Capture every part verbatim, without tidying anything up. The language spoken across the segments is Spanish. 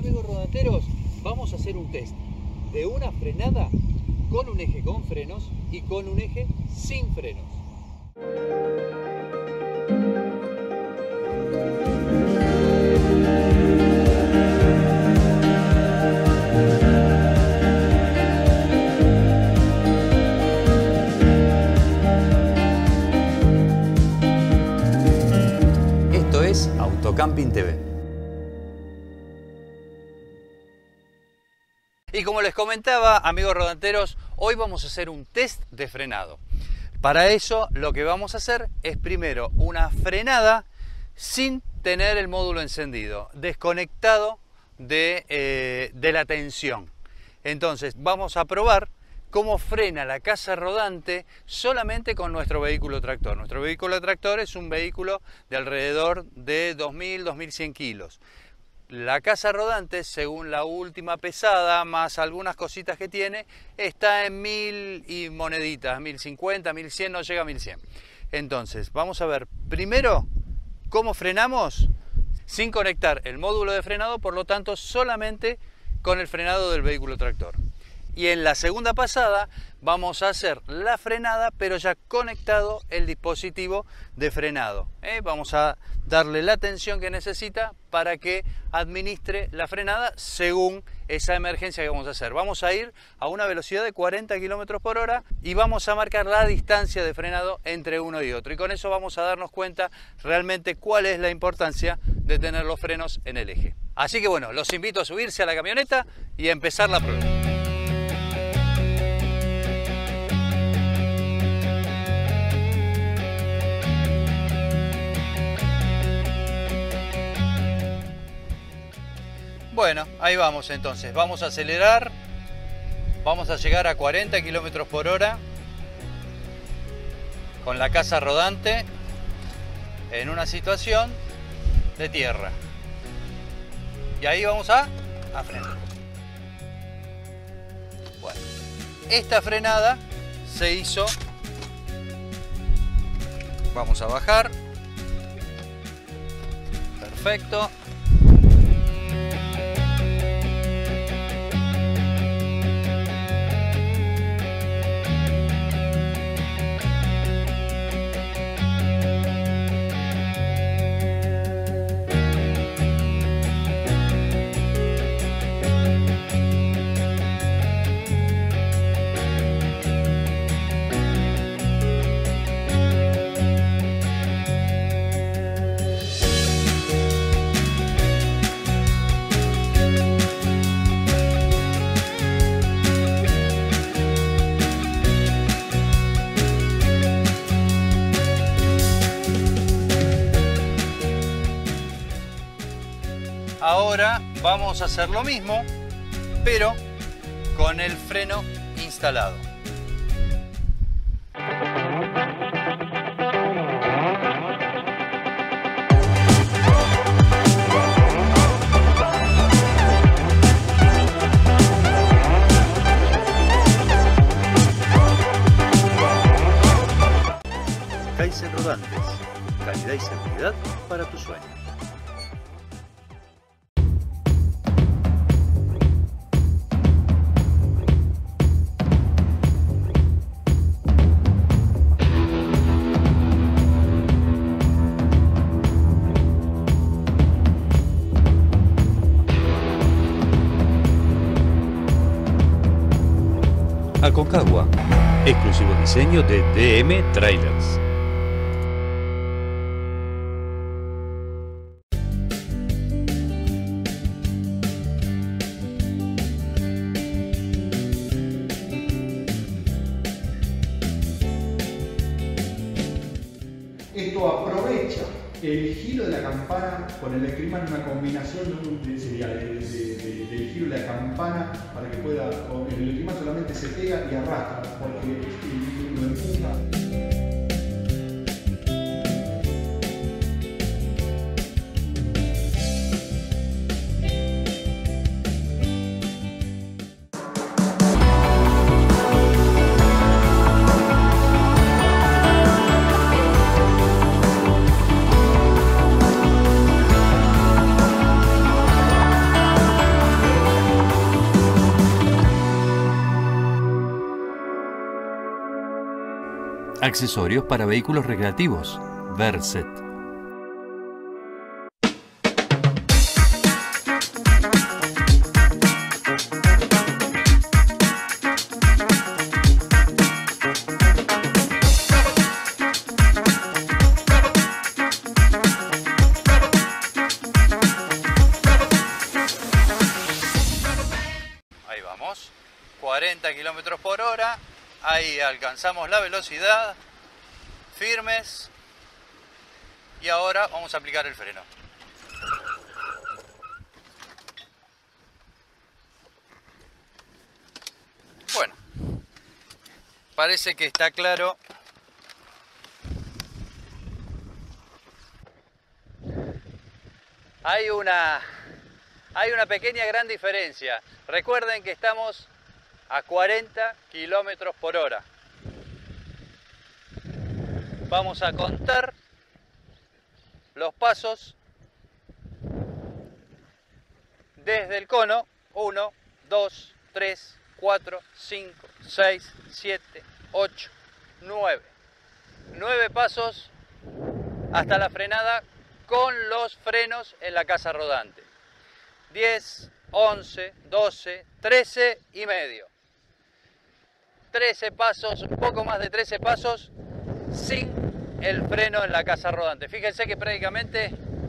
amigos rodanteros, vamos a hacer un test de una frenada con un eje con frenos y con un eje sin frenos. Esto es Autocamping T V. Y como les comentaba, amigos rodanteros, hoy vamos a hacer un test de frenado. Para eso lo que vamos a hacer es primero una frenada sin tener el módulo encendido, desconectado de, eh, de la tensión. Entonces vamos a probar cómo frena la casa rodante solamente con nuestro vehículo tractor. Nuestro vehículo tractor es un vehículo de alrededor de dos mil, dos mil cien kilos. La casa rodante, según la última pesada, más algunas cositas que tiene, está en mil y moneditas, mil cincuenta, mil cien, no llega a mil cien. Entonces, vamos a ver primero cómo frenamos sin conectar el módulo de frenado, por lo tanto, solamente con el frenado del vehículo tractor. Y en la segunda pasada vamos a hacer la frenada, pero ya conectado el dispositivo de frenado. ¿eh? Vamos a darle la tensión que necesita para que administre la frenada según esa emergencia que vamos a hacer. Vamos a ir a una velocidad de cuarenta kilómetros por hora y vamos a marcar la distancia de frenado entre uno y otro. Y con eso vamos a darnos cuenta realmente cuál es la importancia de tener los frenos en el eje. Así que bueno, los invito a subirse a la camioneta y a empezar la prueba. Bueno, ahí vamos entonces, vamos a acelerar, vamos a llegar a cuarenta kilómetros por hora con la casa rodante en una situación de tierra. Y ahí vamos a, a frenar. Bueno, esta frenada se hizo, vamos a bajar, perfecto. Ahora vamos a hacer lo mismo, pero con el freno instalado. Kaizen Rodantes, calidad y seguridad para tu sueño. Aconcagua, exclusivo diseño de D M Trailers. Esto aprovecha el giro de la campana con el electroimán, una combinación de, sería de, de, de, del giro de la campana para que pueda, el electroimán solamente se pega y arrastra porque lo empuja. Accesorios para vehículos recreativos. Verset. Ahí vamos, cuarenta kilómetros por hora. Ahí alcanzamos la velocidad, firmes, y ahora vamos a aplicar el freno. Bueno, parece que está claro. Hay una, hay una pequeña gran diferencia. Recuerden que estamos a cuarenta kilómetros por hora. Vamos a contar los pasos desde el cono. uno, dos, tres, cuatro, cinco, seis, siete, ocho, nueve. nueve pasos hasta la frenada con los frenos en la casa rodante. diez, once, doce, trece y medio. trece pasos, un poco más de trece pasos sin el freno en la casa rodante. Fíjense que prácticamente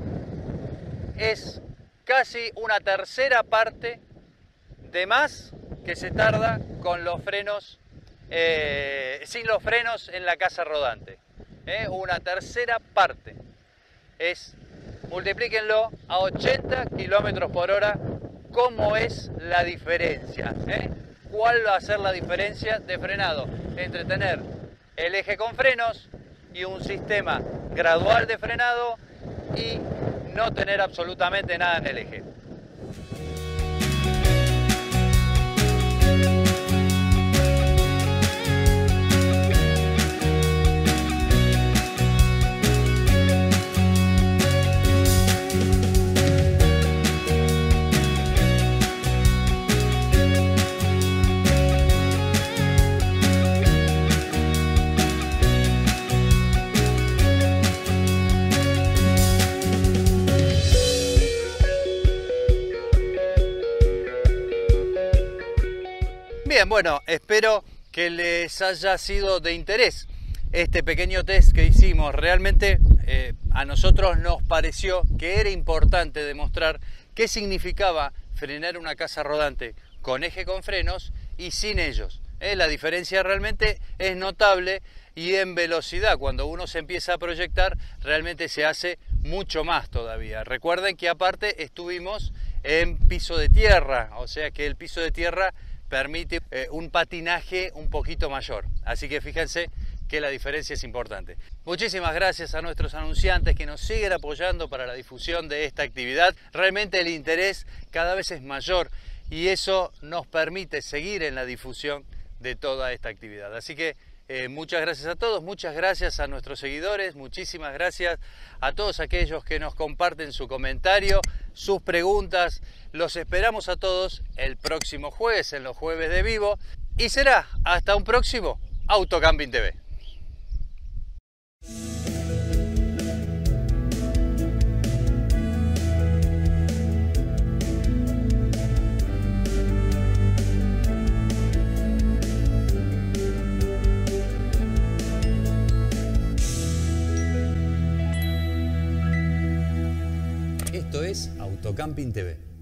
es casi una tercera parte de más que se tarda con los frenos, eh, sin los frenos en la casa rodante. ¿eh? Una tercera parte. Es, multiplíquenlo a ochenta kilómetros por hora. ¿Cómo es la diferencia? ¿eh? ¿Cuál va a ser la diferencia de frenado entre tener el eje con frenos y un sistema gradual de frenado y no tener absolutamente nada en el eje? Bien, bueno, espero que les haya sido de interés este pequeño test que hicimos. Realmente eh, a nosotros nos pareció que era importante demostrar qué significaba frenar una casa rodante con eje con frenos y sin ellos. Eh, la diferencia realmente es notable, y en velocidad, cuando uno se empieza a proyectar, realmente se hace mucho más todavía. Recuerden que aparte estuvimos en piso de tierra, o sea que el piso de tierra permite eh, un patinaje un poquito mayor. Así que fíjense que la diferencia es importante. Muchísimas gracias a nuestros anunciantes que nos siguen apoyando para la difusión de esta actividad. Realmente el interés cada vez es mayor y eso nos permite seguir en la difusión de toda esta actividad. Así que eh, muchas gracias a todos, muchas gracias a nuestros seguidores, muchísimas gracias a todos aquellos que nos comparten su comentario, sus preguntas. Los esperamos a todos el próximo jueves en los Jueves de Vivo y será hasta un próximo Autocamping T V. Esto es Autocamping T V.